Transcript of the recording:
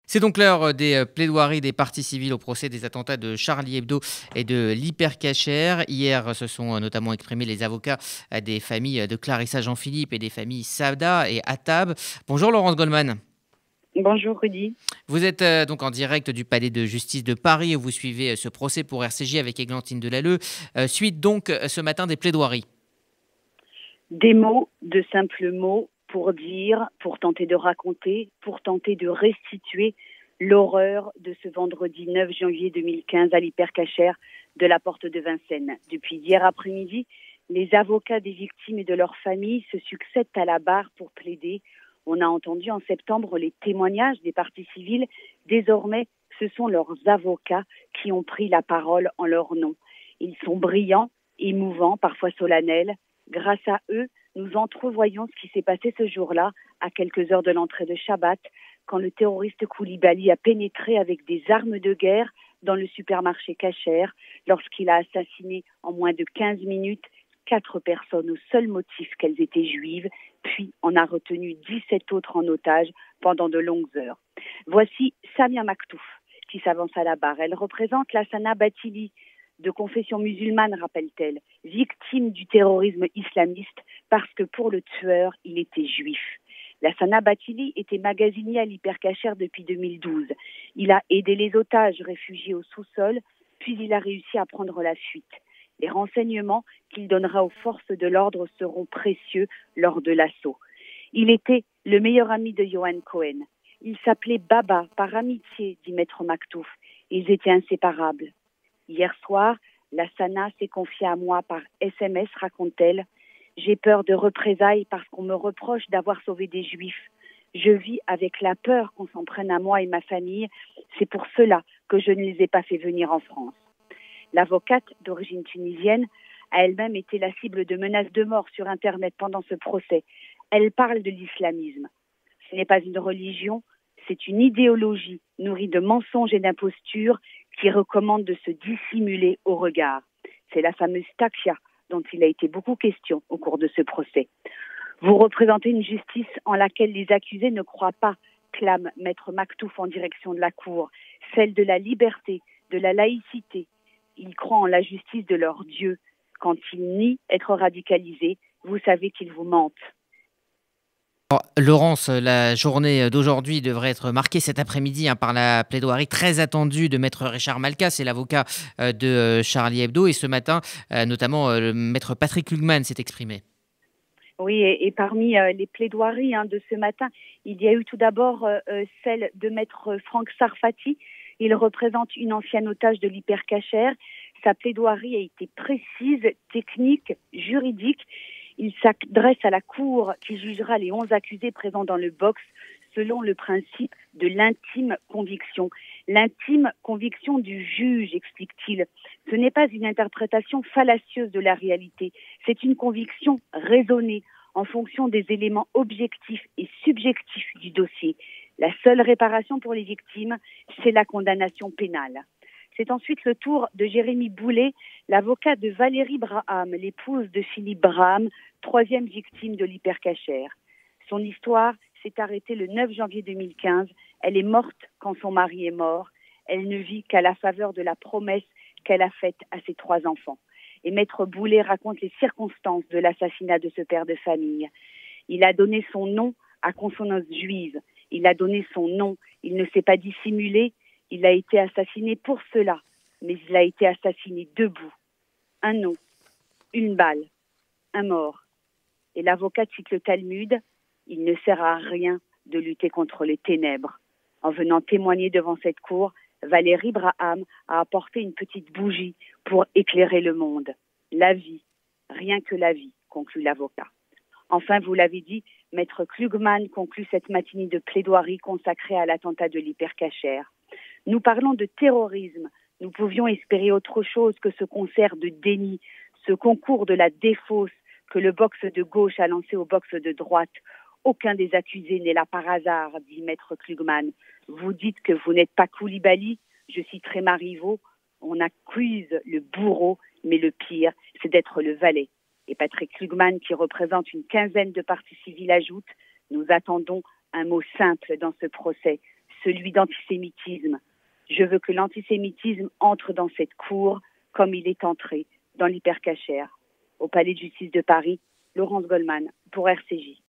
C'est donc l'heure des plaidoiries des parties civiles au procès des attentats de Charlie Hebdo et de l'Hyper Hier, se sont notamment exprimés les avocats des familles de Clarissa Jean-Philippe et des familles Sabda et Attab. Bonjour Laurence Goldman. Bonjour Rudy. Vous êtes donc en direct du palais de justice de Paris où vous suivez ce procès pour RCJ avec Églantine Delalleux. Suite donc ce matin des plaidoiries. Des mots, de simples mots pour dire, pour tenter de raconter, pour tenter de restituer l'horreur de ce vendredi 9 janvier 2015 à l'Hypercacher de la porte de Vincennes. Depuis hier après-midi, les avocats des victimes et de leurs familles se succèdent à la barre pour plaider. On a entendu en septembre les témoignages des parties civiles. Désormais, ce sont leurs avocats qui ont pris la parole en leur nom. Ils sont brillants, émouvants, parfois solennels. Grâce à eux, nous entrevoyons ce qui s'est passé ce jour-là, à quelques heures de l'entrée de Shabbat, quand le terroriste Koulibaly a pénétré avec des armes de guerre dans le supermarché Kasher, lorsqu'il a assassiné en moins de 15 minutes 4 personnes au seul motif qu'elles étaient juives, puis en a retenu 17 autres en otage pendant de longues heures. Voici Samia Maktouf qui s'avance à la barre. Elle représente Lassana Bathily, de confession musulmane, rappelle-t-elle, victime du terrorisme islamiste parce que pour le tueur, il était juif. Lassana Bathily était magasinier à l'Hypercacher depuis 2012. Il a aidé les otages réfugiés au sous-sol, puis il a réussi à prendre la fuite. Les renseignements qu'il donnera aux forces de l'ordre seront précieux lors de l'assaut. Il était le meilleur ami de Yohan Cohen. Il s'appelait Baba par amitié, dit Maître Maktouf. Ils étaient inséparables. Hier soir, Lassana s'est confiée à moi par SMS, raconte-t-elle. J'ai peur de représailles parce qu'on me reproche d'avoir sauvé des juifs. Je vis avec la peur qu'on s'en prenne à moi et ma famille. C'est pour cela que je ne les ai pas fait venir en France. L'avocate d'origine tunisienne a elle-même été la cible de menaces de mort sur Internet pendant ce procès. Elle parle de l'islamisme. Ce n'est pas une religion, c'est une idéologie nourrie de mensonges et d'impostures qui recommande de se dissimuler au regard. C'est la fameuse taqia dont il a été beaucoup question au cours de ce procès. Vous représentez une justice en laquelle les accusés ne croient pas, clame Maître Maktouf en direction de la cour, celle de la liberté, de la laïcité. Ils croient en la justice de leur Dieu. Quand ils nient être radicalisés, vous savez qu'ils vous mentent. Alors, Laurence, la journée d'aujourd'hui devrait être marquée cet après-midi par la plaidoirie très attendue de Maître Richard Malka, c'est l'avocat de Charlie Hebdo. Et ce matin, notamment, le Maître Patrick Lugman s'est exprimé. Oui, et parmi les plaidoiries de ce matin, il y a eu tout d'abord celle de Maître Franck Sarfati. Il représente une ancienne otage de l'Hypercacher. Sa plaidoirie a été précise, technique, juridique. Il s'adresse à la Cour qui jugera les 11 accusés présents dans le box selon le principe de l'intime conviction. L'intime conviction du juge, explique-t-il, ce n'est pas une interprétation fallacieuse de la réalité, c'est une conviction raisonnée en fonction des éléments objectifs et subjectifs du dossier. La seule réparation pour les victimes, c'est la condamnation pénale. C'est ensuite le tour de Jérémy Boulet, l'avocat de Valérie Braham, l'épouse de Philippe Braham, 3e victime de l'Hypercacher. Son histoire s'est arrêtée le 9 janvier 2015. Elle est morte quand son mari est mort. Elle ne vit qu'à la faveur de la promesse qu'elle a faite à ses 3 enfants. Et Maître Boulet raconte les circonstances de l'assassinat de ce père de famille. Il a donné son nom à consonance juive. Il a donné son nom. Il ne s'est pas dissimulé. Il a été assassiné pour cela, mais il a été assassiné debout. Un nom, une balle, un mort. Et l'avocat cite le Talmud, il ne sert à rien de lutter contre les ténèbres. En venant témoigner devant cette cour, Valérie Braham a apporté une petite bougie pour éclairer le monde. La vie, rien que la vie, conclut l'avocat. Enfin, vous l'avez dit, Maître Klugman conclut cette matinée de plaidoirie consacrée à l'attentat de l'Hypercacher. Nous parlons de terrorisme. Nous pouvions espérer autre chose que ce concert de déni, ce concours de la défausse que le box de gauche a lancé au box de droite. Aucun des accusés n'est là par hasard, dit Maître Klugman. Vous dites que vous n'êtes pas Koulibaly, je citerai Marivaux. On accuse le bourreau, mais le pire, c'est d'être le valet. Et Patrick Klugman, qui représente une quinzaine de parties civiles, ajoute « Nous attendons un mot simple dans ce procès, celui d'antisémitisme. Je veux que l'antisémitisme entre dans cette cour comme il est entré dans l'hypercachère. Au Palais de justice de Paris, Laurence Goldman pour RCJ.